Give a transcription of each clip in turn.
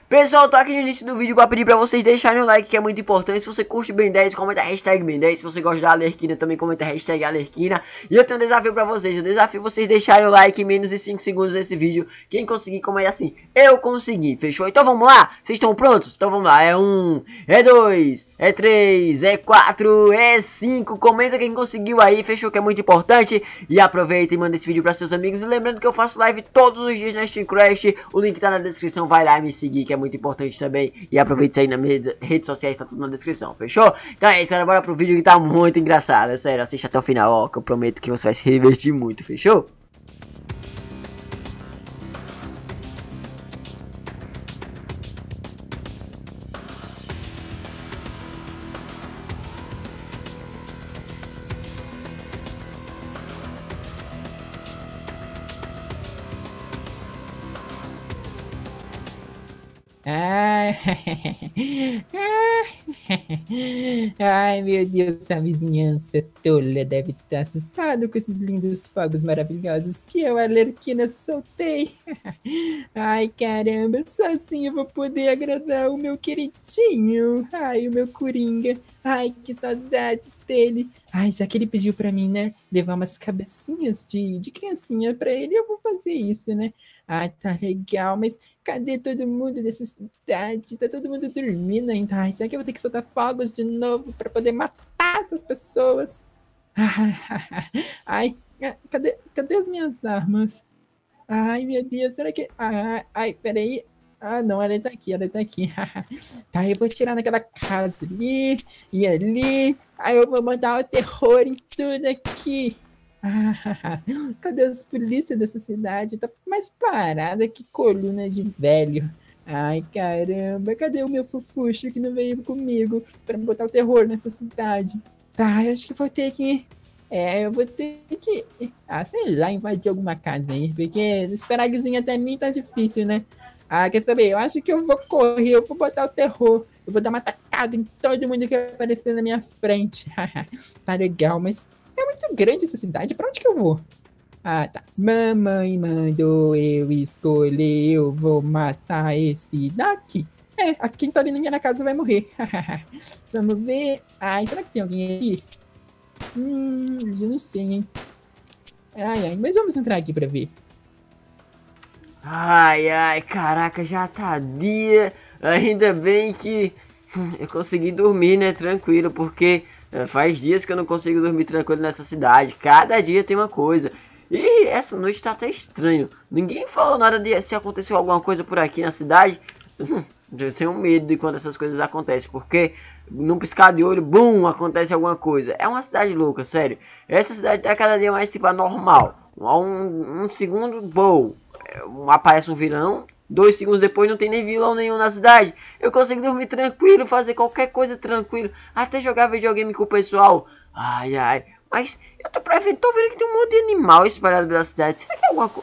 Pessoal, tô aqui no início do vídeo pra pedir pra vocês deixarem o like, que é muito importante. Se você curte Ben 10, comenta a hashtag Ben 10. Se você gosta da Alerquina, também comenta a hashtag Alerquina. E eu tenho um desafio pra vocês. Eu desafio vocês deixarem o like em menos de 5 segundos nesse vídeo. Quem conseguir, comenta assim: eu consegui, fechou? Então vamos lá? Vocês estão prontos? Então vamos lá. É 1, é 2, é 3, é 4, é 5. Comenta quem conseguiu aí, fechou? Que é muito importante. E aproveita e manda esse vídeo pra seus amigos. E lembrando que eu faço live todos os dias na Steam Crash. O link tá na descrição, vai lá me seguir, que é muito importante também. E aproveite isso aí nas minhas redes sociais, tá tudo na descrição, fechou? Então é isso, galera, bora pro vídeo que tá muito engraçado. É sério, assiste até o final, ó, que eu prometo que você vai se divertir muito, fechou? Ai, ai, meu Deus, a vizinhança tola deve estar assustada com esses lindos fogos maravilhosos que eu, Alerquina, soltei. Ai, caramba, só assim eu vou poder agradar o meu queridinho. Ai, o meu Coringa. Ai, que saudade dele. Ai, já que ele pediu pra mim, né, levar umas cabecinhas de criancinha pra ele, eu vou fazer isso, né? Ai, tá legal, mas cadê todo mundo dessa cidade? Tá todo mundo dormindo ainda. Ai, será que eu vou ter que soltar fogos de novo pra poder matar essas pessoas? Ai, cadê as minhas armas? Ai, meu Deus, será que... Ai, peraí. Ah, não, ela tá aqui, ela tá aqui. Tá, eu vou tirar naquela casa ali e ali. Aí eu vou mandar o terror em tudo aqui. Cadê as polícias dessa cidade? Tá mais parada que coluna de velho. Ai, caramba, cadê o meu fofuxo que não veio comigo pra botar o terror nessa cidade? Tá, eu acho que vou ter que... eu vou ter que... sei lá, invadir alguma casa aí, porque esperar a guizinha até mim tá difícil, né? Quer saber? Eu acho que eu vou correr, eu vou botar o terror. Eu vou dar uma tacada em todo mundo que aparecer na minha frente. Tá legal, mas é muito grande essa cidade, pra onde que eu vou? Tá. Mamãe mandou eu escolher, eu vou matar esse daqui. Quem tá ali na minha casa vai morrer. Vamos ver. Ai, será que tem alguém aí? Eu não sei, hein? Ai, mas vamos entrar aqui pra ver. Ai, caraca, já tá dia. Ainda bem que eu consegui dormir, né, tranquilo, porque faz dias que eu não consigo dormir tranquilo nessa cidade. Cada dia tem uma coisa. E essa noite tá até estranho. Ninguém falou nada de se aconteceu alguma coisa por aqui na cidade. Eu tenho medo de quando essas coisas acontecem, porque num piscar de olho, bum, acontece alguma coisa. É uma cidade louca, sério. Essa cidade tá cada dia mais tipo anormal. Um segundo, bom, aparece um vilão. 2 segundos depois não tem nem vilão nenhum na cidade. Eu consigo dormir tranquilo, fazer qualquer coisa tranquilo, até jogar videogame com o pessoal. Ai, mas eu tô vendo que tem um monte de animal espalhado pela cidade. Será que é alguma coisa?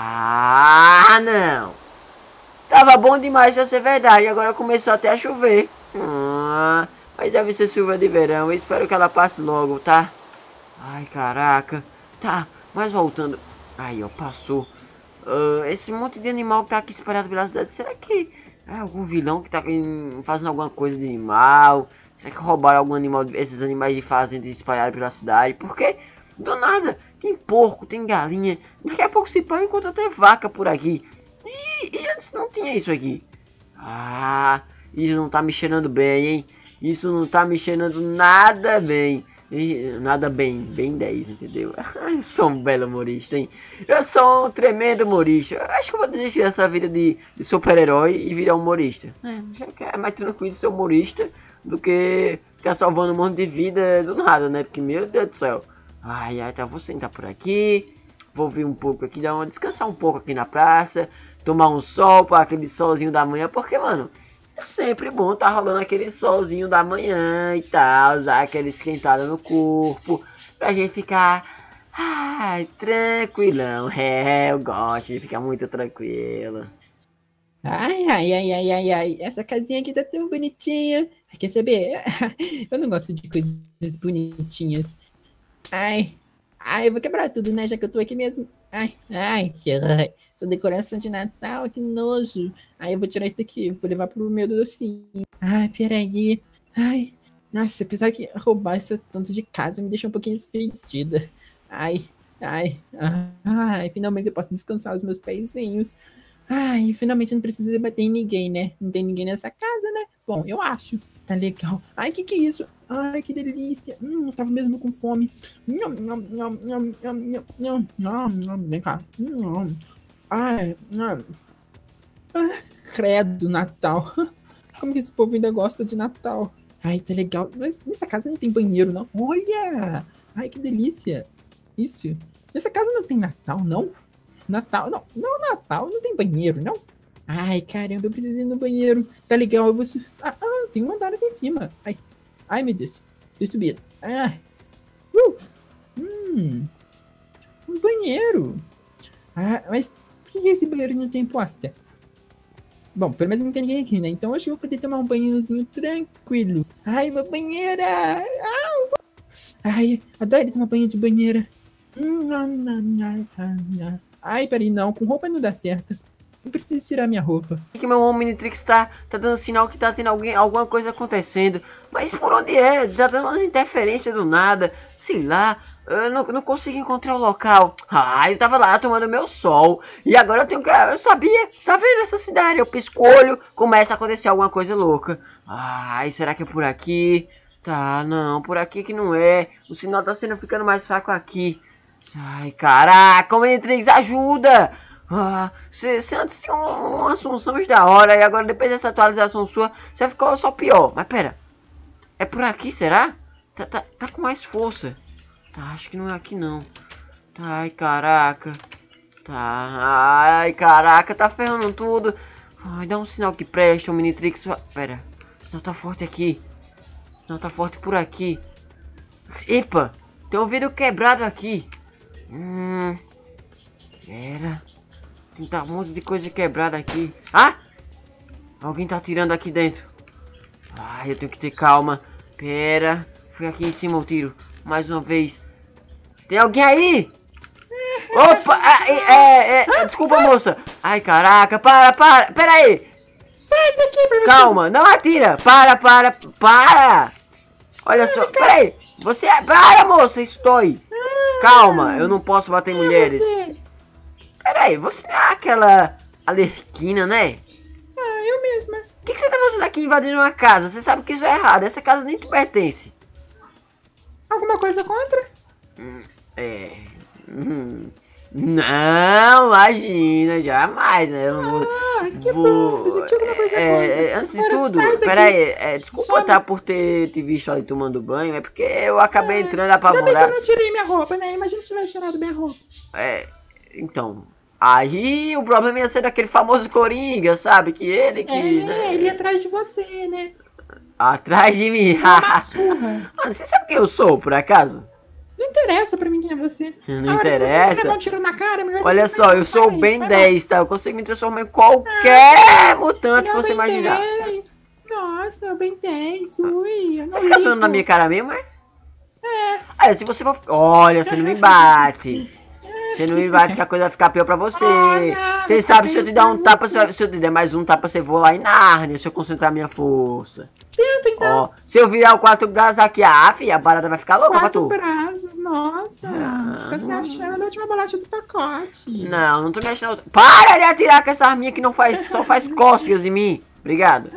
Não. Tava bom demais pra ser verdade, agora começou até a chover. Mas deve ser chuva de verão, eu espero que ela passe logo, tá? Ai, caraca. Tá, mas voltando. Aí, ó, passou. Esse monte de animal que tá aqui espalhado pela cidade, será que é algum vilão que tá fazendo alguma coisa de animal? Será que roubaram algum animal, esses animais de fazenda e espalharam pela cidade? Porque, do nada, tem porco, tem galinha. Daqui a pouco se pá, encontra até vaca por aqui. E antes não tinha isso aqui. Isso não tá me cheirando bem, hein? Isso não tá me cheirando nada bem. Nada bem 10, entendeu? Eu sou um belo humorista, hein? Eu sou um tremendo humorista. Eu acho que eu vou desistir dessa vida de super-herói e virar humorista. Já que é mais tranquilo ser humorista do que ficar salvando um monte de vida do nada, né? Porque, meu Deus do céu. Tá, vou sentar por aqui. Vou vir um pouco aqui, descansar um pouco aqui na praça. Tomar um sol, para aquele solzinho da manhã. Porque, mano, é sempre bom tá rolando aquele solzinho da manhã e tal, usar aquela esquentada no corpo, pra gente ficar tranquilão. Eu gosto de ficar muito tranquilo. Ai, essa casinha aqui tá tão bonitinha. Quer saber? Eu não gosto de coisas bonitinhas. Ai, eu vou quebrar tudo, né? Já que eu tô aqui mesmo. ai, que ai. Essa decoração de Natal, que nojo. Ai, eu vou tirar isso daqui, vou levar pro meu docinho. Ai, peraí. Ai, nossa, apesar que roubar esse tanto de casa me deixa um pouquinho fedida. Ai, ai, ai, finalmente eu posso descansar os meus pezinhos. Ai, finalmente eu não preciso bater em ninguém, né? Não tem ninguém nessa casa, né? Bom, eu acho. Tá legal. Ai, que é isso? Ai, que delícia. Eu tava mesmo com fome. Nham, nham, nham, nham, nham, nham, nham, nham, nham. Vem cá. Nham. Ai, nham. Ah, credo, Natal. Como que esse povo ainda gosta de Natal? Ai, tá legal. Mas nessa casa não tem banheiro, não. Olha! Ai, que delícia. Isso. Nessa casa não tem Natal, não? Natal, não. Não, Natal não tem banheiro, não? Ai, caramba, eu preciso ir no banheiro. Tá legal, eu vou... tem um andar aqui em cima. Ai, ai, meu Deus. Tô subindo. Um banheiro. Ah, mas por que esse banheiro não tem porta? Bom, pelo menos não tem ninguém aqui, né? Então acho que eu vou poder tomar um banhozinho tranquilo. Ai, uma banheira! Ai, adoro tomar banho de banheira. Ai, peraí, não. Com roupa não dá certo. Eu preciso tirar minha roupa. Que meu Omnitrix tá dando sinal que tá tendo alguma coisa acontecendo. Mas por onde é? Tá dando umas interferências do nada. Sei lá. Eu não consigo encontrar o local. Ah, eu tava lá tomando meu sol. E agora eu tenho que... Eu sabia. Tá vendo essa cidade? Eu pisco o olho. Começa a acontecer alguma coisa louca. Ai, será que é por aqui? Tá, não. Por aqui que não é. O sinal tá ficando mais fraco aqui. Ai, caraca. Omnitrix, ajuda! Você antes tinha umas funções da hora. E agora depois dessa atualização sua, você ficou só pior. Mas pera. É por aqui, será? Tá com mais força. Tá, acho que não é aqui não. Tá, ai, caraca. Tá, ai, caraca, tá ferrando tudo. Ai, dá um sinal que presta, Omnitrix. Pera, o sinal tá forte aqui. O sinal tá forte por aqui. Epa, tem um vidro quebrado aqui. Pera. Tem um monte de coisa quebrada aqui. Ah! Alguém tá atirando aqui dentro. Ai, eu tenho que ter calma. Pera. Foi aqui em cima o tiro. Mais uma vez. Tem alguém aí? Opa! Desculpa, moça. Ai, caraca. Para. Pera aí. Sai daqui, pra calma. Não atira. Para. Olha só. Pera aí. Você... Para, moça. Isso dói. Calma. Eu não posso bater em mulheres. Pera aí. Você é aquela Arlequina, né? Eu mesma. O que você tá fazendo aqui invadindo uma casa? Você sabe que isso é errado. Essa casa nem te pertence. Alguma coisa contra? Não, imagina, jamais, né? Eu não que bom, pensei que tinha alguma coisa contra. Antes de tudo, peraí, desculpa tá, por ter te visto ali tomando banho, é porque eu acabei entrando apavorado. Ainda bem que eu não tirei minha roupa, né? Imagina se tivesse tirado minha roupa. Então, aí o problema ia ser daquele famoso Coringa, sabe? Que ele né? Ele ia atrás de você, né? Atrás de mim. Uma surra. Mano, você sabe quem eu sou, por acaso? Não interessa pra mim quem é você. Não agora, interessa. Se você levar um tiro na cara, melhor olha você só, eu sou o Ben 10, tá? Eu consigo me transformar em qualquer mutante que você imaginar. Nossa, o Ben 10, ui. Você fica sonando na minha cara mesmo, é? Olha, se você for... Olha, você não me bate. Você não me bate que a coisa vai ficar pior pra você. Você sabe, se eu te der um tapa, se eu te der mais um tapa, você voa lá em Nárnia, se eu concentrar minha força. Tenta, então. Ó, se eu virar o 4 braços aqui, filha, a barata vai ficar louca pra tu. 4 braços, nossa. Tá se achando a última bolacha do pacote. Não tô me achando... Para de atirar com essa arminha que não faz, só faz cócegas em mim. Obrigado.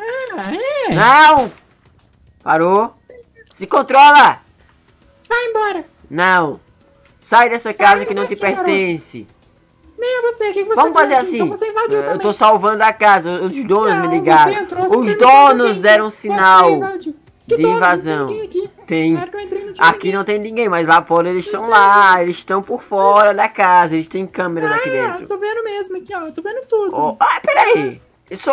Não! Parou. Se controla. Vai embora. Não. Sai dessa casa que não te pertence. Nem é você, o que você Vamos fazer aqui? assim. Então você invadiu também. Eu tô salvando a casa. Os donos me ligaram. Você entrou, os donos deram sinal de invasão. Tem. Aqui não tem ninguém, mas lá fora eles estão lá. Eles estão por fora da casa. Eles têm câmeras aqui dentro. Tô vendo mesmo aqui, ó. Tô vendo tudo. Peraí. Isso,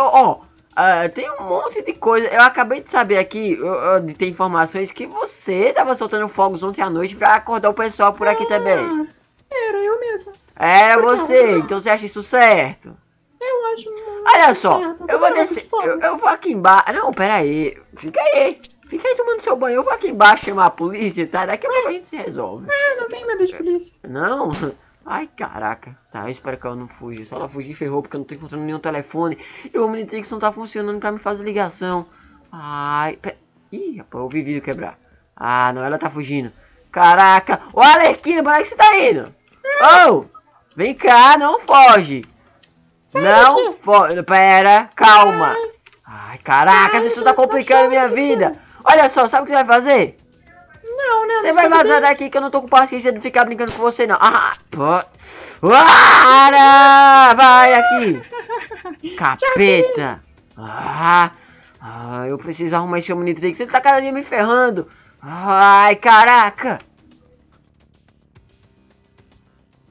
tem um monte de coisa. Eu acabei de saber aqui, de ter informações que você tava soltando fogos ontem à noite pra acordar o pessoal por aqui também. Era eu mesma. Era você, então você acha isso certo? Eu acho muito Olha só, certo. eu vou descer, eu vou aqui embaixo. Não, pera aí, fica aí tomando seu banho. Eu vou aqui embaixo chamar a polícia, tá? Daqui a pouco a gente se resolve. Não tenho medo de polícia. Não? Ai, caraca. Tá, eu espero que ela não fuja. Se ela fugir, ferrou, porque eu não tô encontrando nenhum telefone. E o Omnitrix não tá funcionando pra me fazer ligação. Ai, ih, rapaz, eu ouvi vidro quebrar. Ah, não, ela tá fugindo. Caraca. Ô, Arlequina, para que você tá indo? Ô, vem cá, não foge. Não foge. Pera, calma. Ai, caraca, isso tá complicando minha vida. Olha só, sabe o que você vai fazer? Não, Você vai vazar daqui que eu não tô com paciência de ficar brincando com você, não. Ah, pô. Para! Vai aqui. Capeta. Eu preciso arrumar esse Omnitrix. Ele tá cada dia me ferrando. Ai, caraca.